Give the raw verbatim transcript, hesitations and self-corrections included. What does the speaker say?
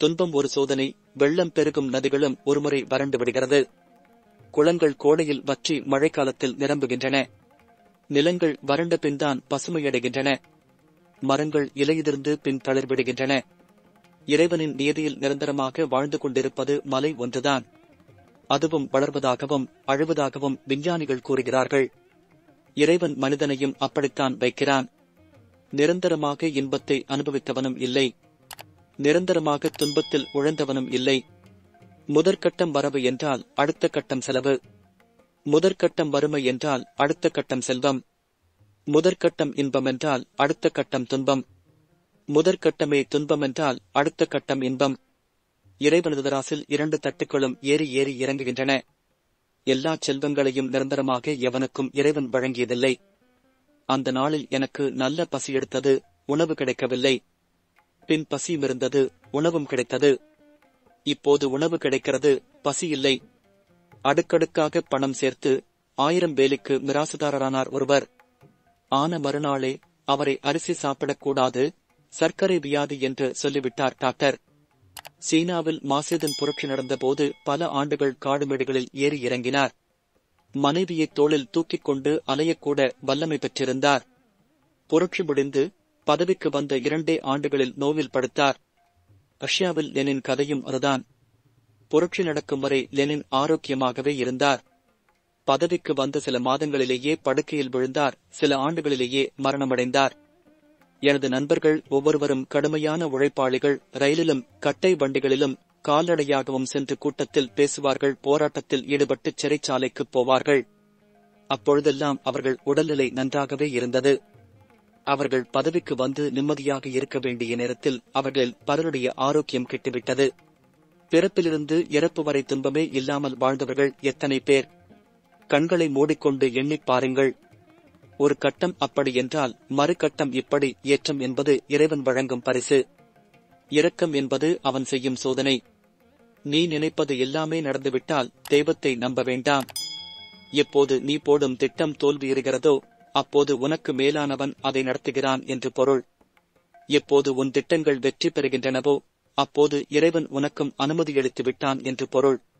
துன்பம் ஒரு சோதனை. வெள்ளம் பெருகும் நதிகளும் ஒருமுறை வறண்டு விடுகிறது. குளங்கள் கோடையில் வற்றி மழைக்காலத்தில் நிரம்புகின்றன. நிலங்கள் வறண்ட பின்தான் பசுமையடைகின்றன. மரங்கள் இலையுதிர்ந்து பின் தளிர்விடுகின்றன. இறைவனின் நியதியில் நிரந்தரமாக வாழ்ந்து கொண்டிருப்பது மலை ஒன்றுதான். அதுவும் வளர்வதாகவும் அழுவதாகவும் விஞ்ஞானிகள் கூறுகிறார்கள். இறைவன் மனிதனையும் அப்படித்தான் வைக்கிறான். நிரந்தரமாக இன்பத்தை அனுபவித்தவனும் இல்லை, நிரந்தரமாக துன்பத்தில் உழந்தவனும் இல்லை. முதற்கட்டம் வரவு என்றால் அடுத்த கட்டம் செலவு. முதற்கட்டம் வறுமை என்றால் அடுத்த கட்டம் செல்வம். முதற்கட்டம் இன்பம் என்றால் அடுத்த கட்டம் துன்பம். முதற்கட்டமே துன்பம் என்றால் அடுத்த கட்டம் இன்பம். இறைவனது தராசில் இரண்டு தட்டுக்களும் ஏறி ஏறி இறங்குகின்றன. எல்லா செல்வங்களையும் நிரந்தரமாக எவனுக்கும் இறைவன் வழங்கியதில்லை. அந்த நாளில் எனக்கு நல்ல பசி எடுத்தது, உணவு கிடைக்கவில்லை. பின் பசியுமிருந்தது, உணவும் கிடைத்தது. இப்போது உணவு கிடைக்கிறது, பசி இல்லை. அடுக்கடுக்காக பணம் சேர்த்து ஆயிரம் வேலிக்கு மிராசுதாரரானார் ஒருவர். ஆன மறுநாளே அவரை அரிசி சாப்பிடக்கூடாது, சர்க்கரை வியாதி என்று சொல்லிவிட்டார் டாக்டர். சீனாவில் மாசேதன் புரட்சி நடந்தபோது பல ஆண்டுகள் காடுமேடுகளில் ஏறி இறங்கினார். மனைவியை தோளில் தூக்கிக் கொண்டு அலையக்கூட வல்லமை பெற்றிருந்தார். புரட்சி முடிந்து பதவிக்கு வந்த இரண்டே ஆண்டுகளில் நோவில் படுத்தார். ரஷ்யாவில் லெனின் கதையும் அதுதான். புரட்சி நடக்கும் வரை லெனின் ஆரோக்கியமாகவே இருந்தார். பதவிக்கு வந்த சில மாதங்களிலேயே படுக்கையில் விழுந்தார். சில ஆண்டுகளிலேயே மரணமடைந்தார். எனது நண்பர்கள் ஒவ்வொருவரும் கடுமையான உழைப்பாளிகள். ரயிலிலும் கட்டை வண்டிகளிலும் கால்நடையாகவும் சென்று கூட்டத்தில் பேசுவார்கள். போராட்டத்தில் ஈடுபட்டு சிறைச்சாலைக்குப் போவார்கள். அப்பொழுதெல்லாம் அவர்கள் உடல்நிலை நன்றாகவே இருந்தது. அவர்கள் பதவிக்கு வந்து நிம்மதியாக இருக்க வேண்டிய நேரத்தில் அவர்கள் பலருடைய ஆரோக்கியம் கெட்டுவிட்டது. பிறப்பிலிருந்து இறப்பு வரை துன்பமே இல்லாமல் வாழ்ந்தவர்கள் எத்தனை பேர்! கண்களை மூடிக்கொண்டு எண்ணிப் பாருங்கள். ஒரு கட்டம் அப்படி என்றால் மறு கட்டம் இப்படி. ஏற்றம் என்பது இறைவன் வழங்கும் பரிசு. இரக்கம் என்பது அவன் செய்யும் சோதனை. நீ நினைப்பது எல்லாமே நடந்துவிட்டால் தெய்வத்தை நம்ப வேண்டாம். எப்போது நீ போடும் திட்டம் தோல்வியுறுகிறதோ அப்போது உனக்கு மேலானவன் அதை நடத்துகிறான் என்று பொருள். எப்போது உன் திட்டங்கள் வெற்றி பெறுகின்றனவோ அப்போது இறைவன் உனக்கும் அனுமதியளித்து விட்டான் என்று பொருள்.